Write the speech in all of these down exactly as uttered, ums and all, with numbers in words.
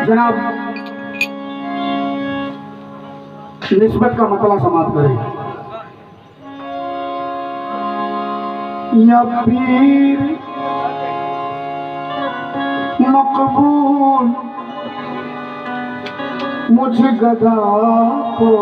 जनाब निस्बत का मतला समाप्त करें। या पीर मकबूल मुझ गदा को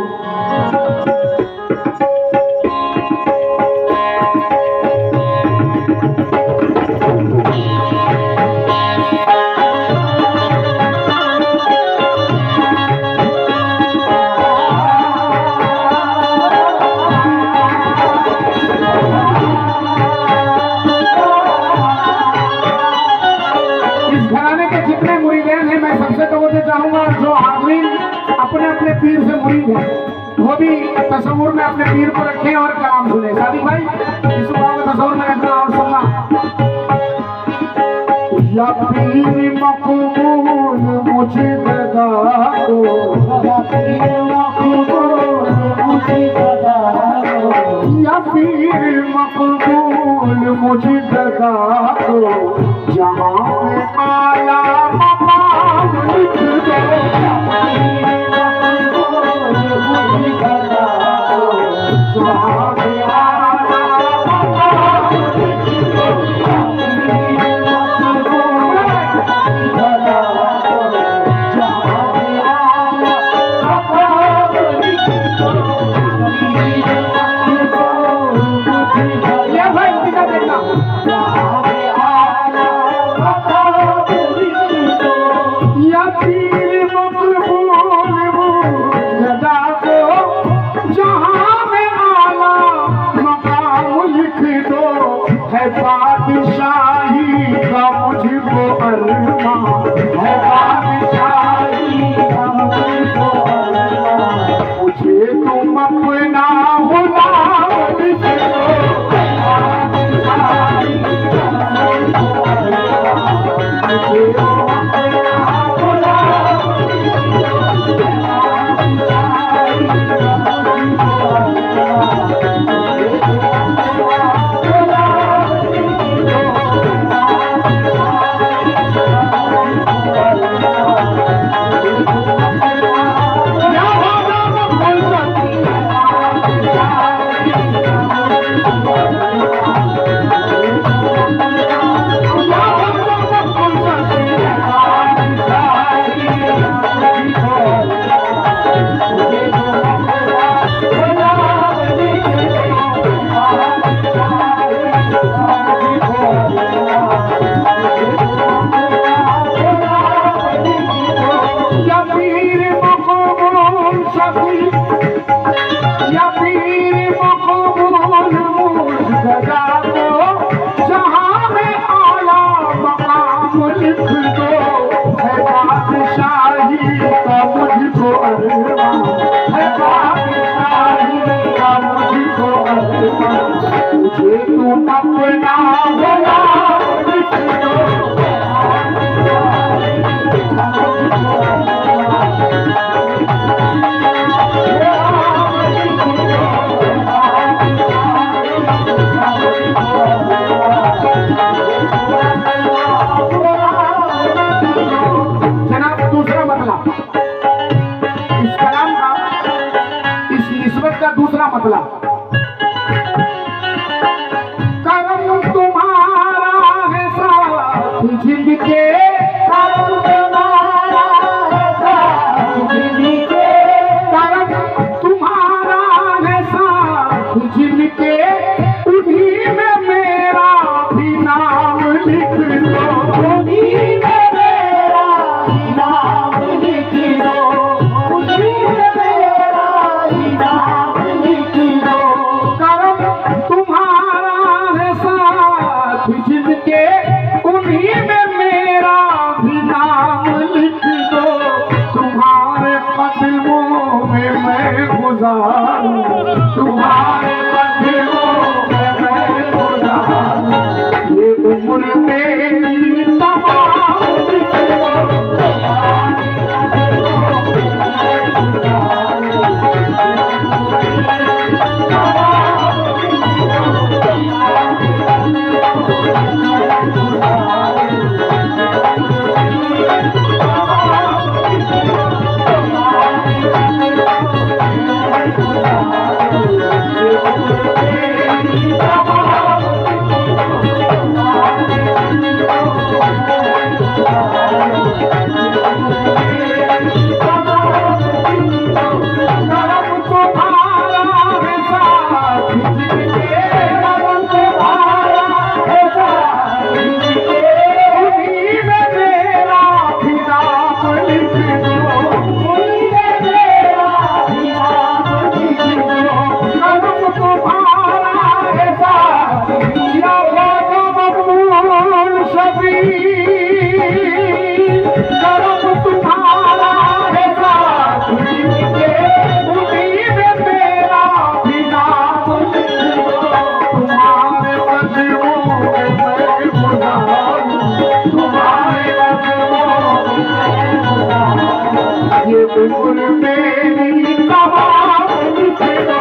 अपने अपने पीर से मुरीद है वो भी तस्वुर में अपने पीर को रखें और कलाम सुने। सादी भाई इस बात में तस्वुर में रखना और सुनना। या पीर मकबूल मुझे गदा को, या पीर मकबूल मुझे गदा को, या पीर मकबूल मुझे गदा को, जहाँ में आला मकाम लिख दो। बादशाही का मुझको अरमा है, बादशाही का मुझको अरमा, मुझे तुम अपना गुलाम लिख दो। बादशाही का मुझको अरमा, मुझे तुम अपना गुलाम लिख दो। बादशाही का मुझको अरमा, मुझे तुम अपना गुलाम लिख दो। जनाब दूसरा मतलब इस कलाम का, इस निस्बत का दूसरा मतलब, जिनके करम तुम्हारा है साथ, जिनके करम तुम्हारा है साथ, जिनके उन्हीं में मेरा भी नाम लिख दो। उन्हीं में मेरा भी नाम लिख दो, उन्हीं में मेरा भी नाम लिख दो। गुल मेरी कहानी लिख दो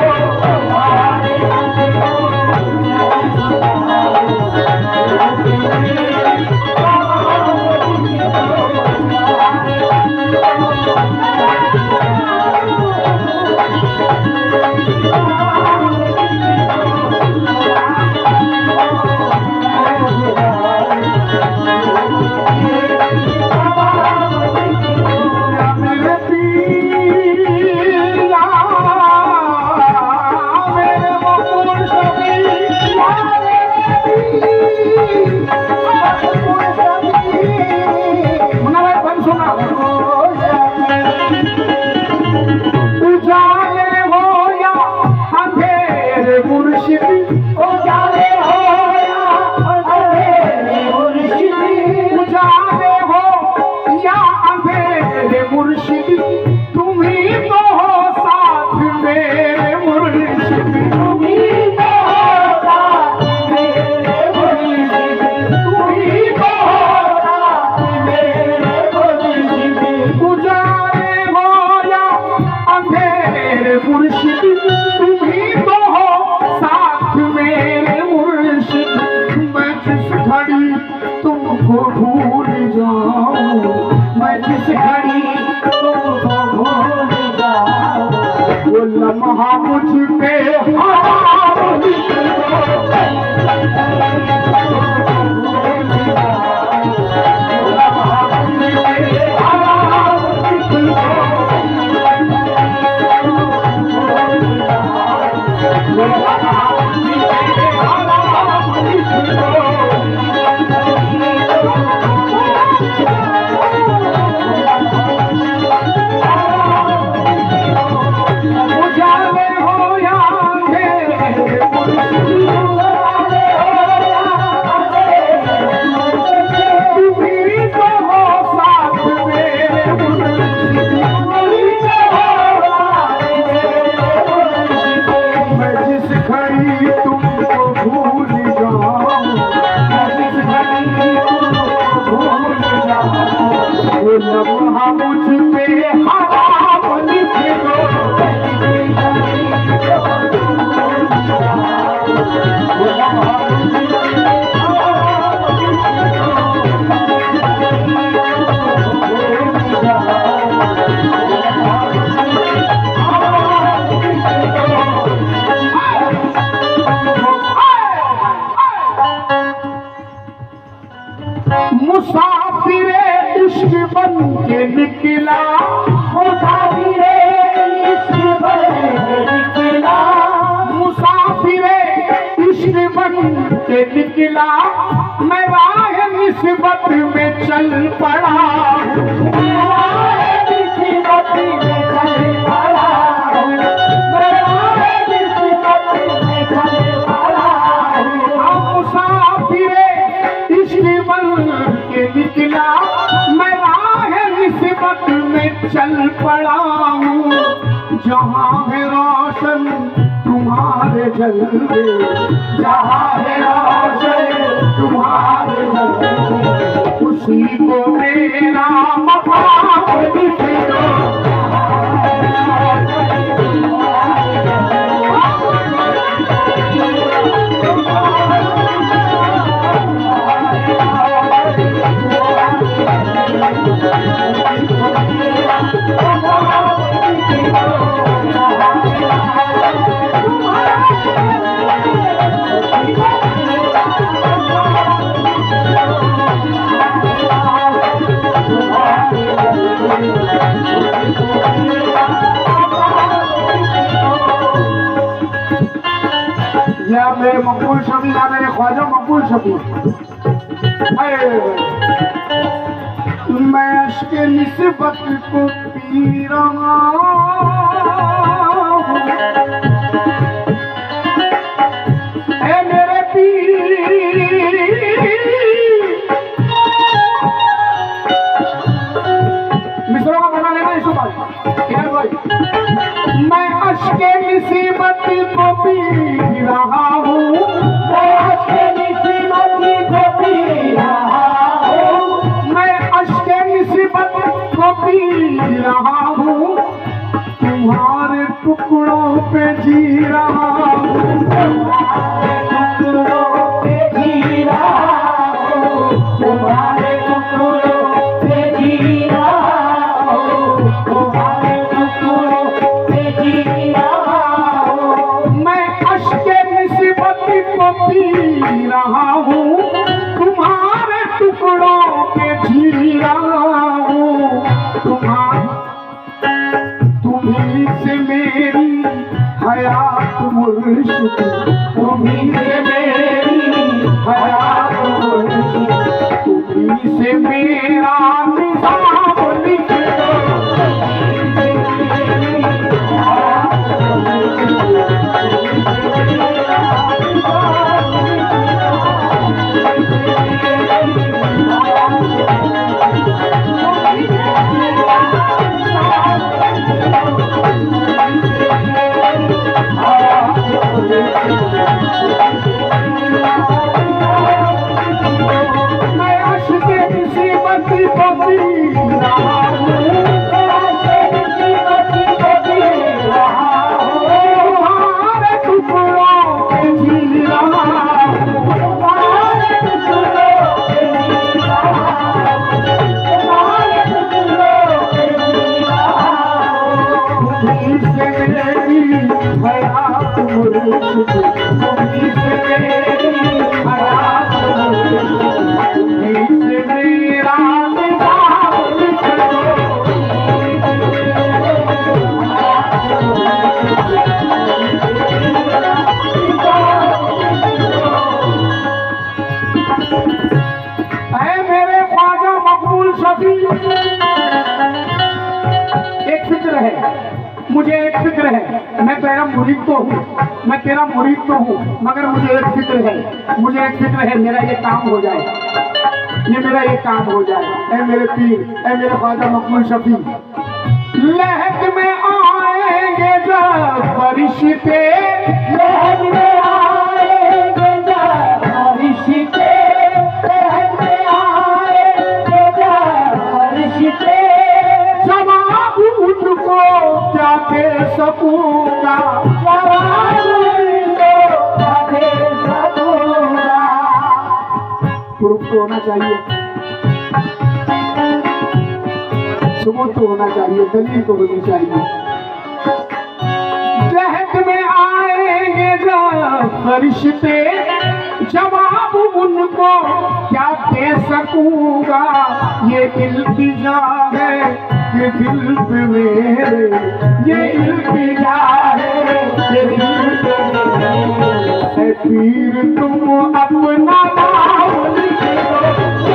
लम्हा मुझ पे मुसाफिरे इश्क बन के निकला, मुसाफिरे इश्क बन के निकला, मुसाफिरे इश्क बन के निकला, मैं राह निस्बत में चल पड़ा, मैं राह निस्बत में चल पड़ा, मैं राह निस्बत में चल पड़ा। मुसाफिरे इश्क बन के निकला, मैं राह निस्बत में चल पड़ा हूँ, जहाँ है रोशन तुम्हारे जलवे, जहाँ है रोशन तुम्हारे जलवे, उसी को मेरा मकाम लिख दो। या मेरे मकबूल शबी, या मेरे ख्वाजा मकबूल शबी, मैं अश्क निस्बत को पी रहा हूँ, ऐ मेरे पीर, मिसरों का बना लेना इस बात, मैं अश्क निस्बत को पी रहा हूँ, मैं अश्क निस्बत को पी रहा हूँ, मैं अश्क निस्बत को पी रहा हूँ, मुर्शिद तुम्ही से मेरी हयात मुर्शिद तुम्ही से मेरा निजाम लिख दो मुझे एक फिक्र है, मैं तेरा मुरीद तो हूँ, मैं तेरा मुरीद तो हूँ, मगर मुझे एक फिक्र है, मुझे एक फिक्र है, मेरा ये काम हो जाए, ये मेरा ये काम हो जाए। ऐ मेरे पीर, ऐ मेरे ख्वाजा मकबूल शफी, लहक में आएंगे जब फरिश्ते, लहक में आएंगे जब फरिश्ते, लहक में आएंगे जब फरिश्ते, जवाब उनको क्या दे सकूंगा, जवाब उनको क्या दे सकूंगा। प्रूफ तो होना चाहिए, सबूत तो होना चाहिए, दलील तो होनी चाहिए। जहद में आएंगे जब फरिश्ते, जवाब उनको क्या दे सकूंगा। ये इल्तिजा है ये दिल पे मेरे, ये इल्तिजा है ये दिल पे मेरे, पीर तुम अपना नाम लिख दो।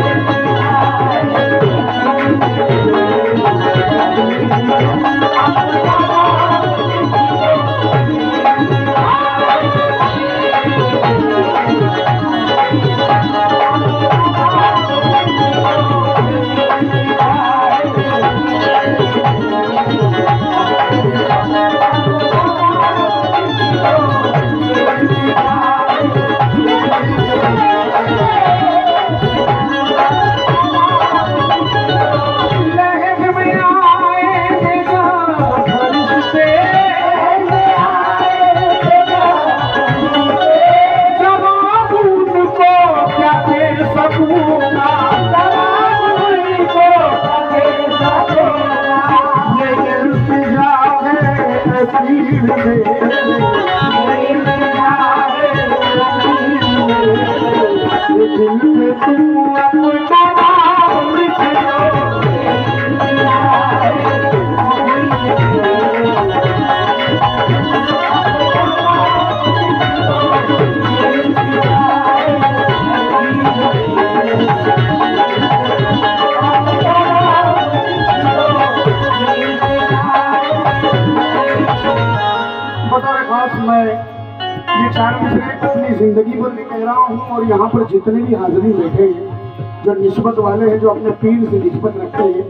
मैं ये चार मिसरे अपनी जिंदगी भर में कह रहा हूँ, और यहाँ पर जितने भी हाजिरी बैठे हैं जो निस्बत वाले हैं, जो अपने पीर से निस्बत रखते हैं,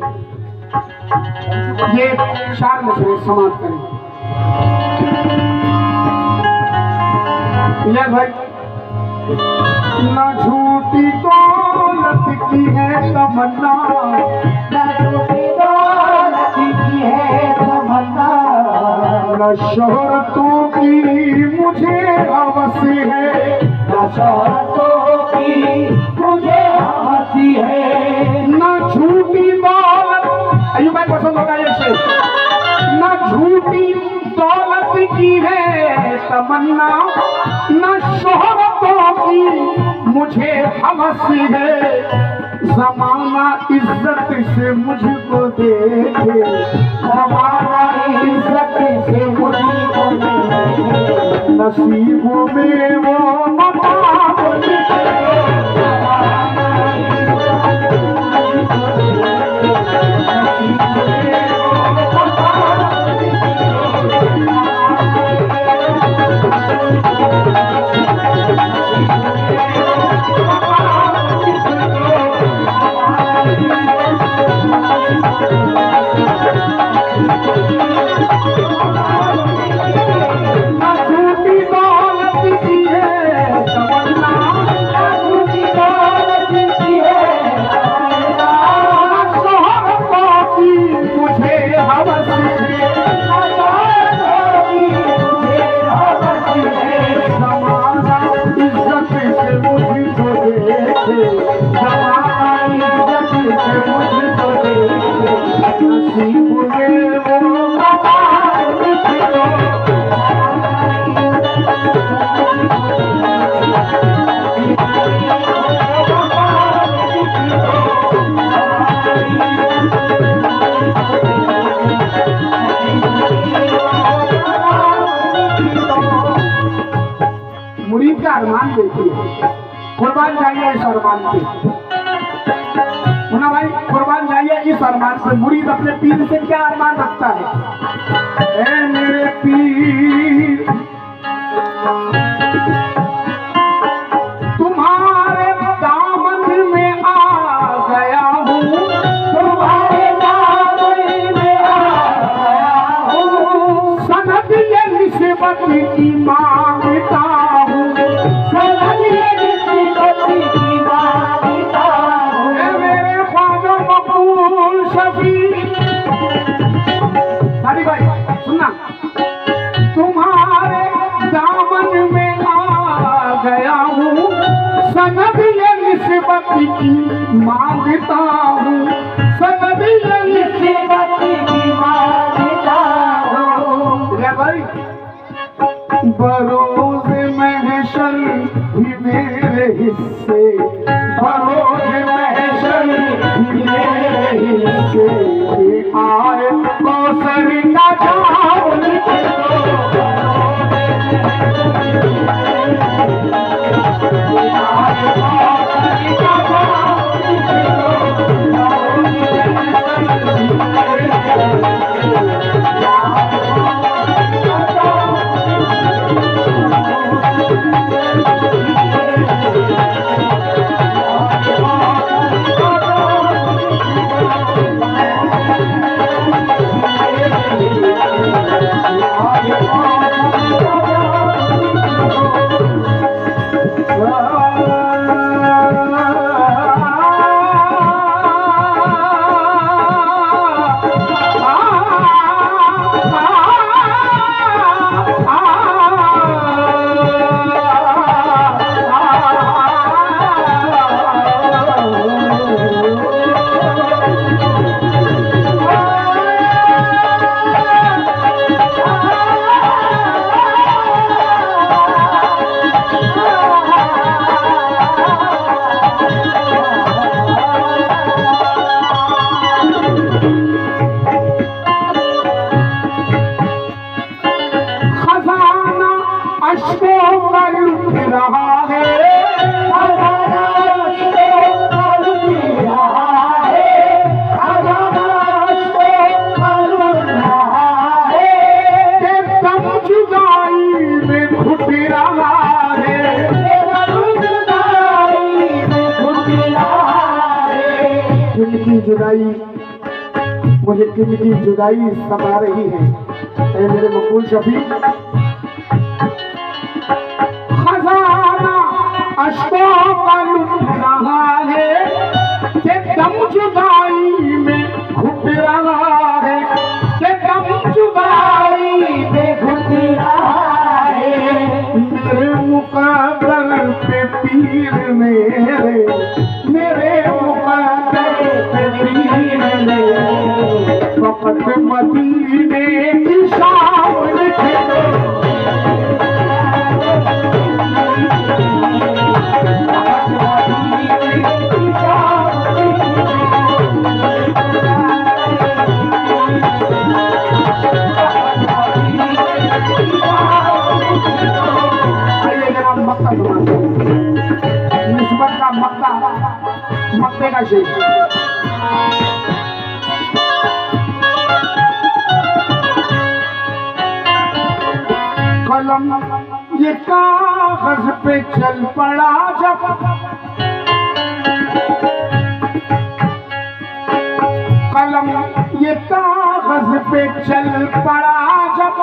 ये चार मिसरे समाप्त करें। ये भाई, ना झूठी दौलत की है तमन्ना, ना झूठी दौलत की है तमन्ना, न शोहरतों की मुझे हवस है, न शोहरतों की मुझे हवस है, न झूठी दौलत, अयूब भाई पसंद होगा ये शेर, न झूठी दौलत की है तमन्ना, न शोहरतों की मुझे हवस है, ज़माना इज्जत से मुझको देखे, ज़माना इज्जत से मुझको देखे, नसीबों में वो मकाम मुरीद का अरमान देखिए, कुर्बान जाइए इस अरमान पे। मुन्ना भाई कुर्बान जाइए इस अरमान पे। मुरीद अपने पीर से क्या अरमान रखता है? ए मेरे पीर तुम्हारे दामन में आ गया हूँ, तुम्हारे दामन में आ गया हूँ, सनद ये निस्बत की मांगता हूँ, सनद ये निस्बत की मांगता हूँ। ए मेरे ख्वाजा मकबूल शफी, सारी भाई सुनना, तुम्हारे दामन में आ गया हूँ, सनद ये निस्बत की मांगता हूँ, सनद ये निस्बत की मांगता हूँ। ले भाई बरोज महशर भी मेरे हिस्से, बरोज महशर भी मेरे हिस्से, आए कौसर का जाम लिख दो, आए कौसर का जाम जुदाई, मुझे किन की जुदाई सता रही है। ऐ मेरे मकबूल शफी, खजाना अश्कों का लुट रहा है, कि दम जुदाई में घुट रहा है, कि दम जुदाई में घुट रहा है। मेरे मुकद्दर पे पीर मेरे, मेरे फकत मदीने की शाम लिख दो, फकत मदीने की शाम लिख दो। कैसे? कलम ये कागज पे चल पड़ा जब, कलम ये कागज पे चल पड़ा जब,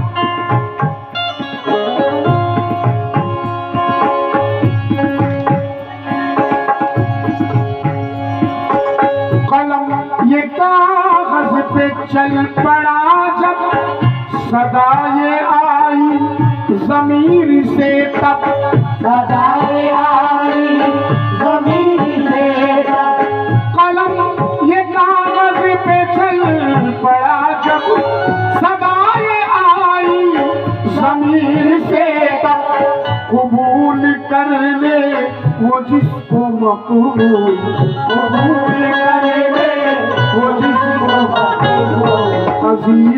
कलम ये कागज पे चल पड़ा जब, सदा ये आई ज़मीर से तब, सदा ये आई ज़मीर से तब, कलम ये कागज पे चल पड़ा जब, सदा ये आई ज़मीर से तब, कबूल कर ले वो जिसको मकबूल, कबूल कर ले वो जिसको मकबूल, अज़ीज़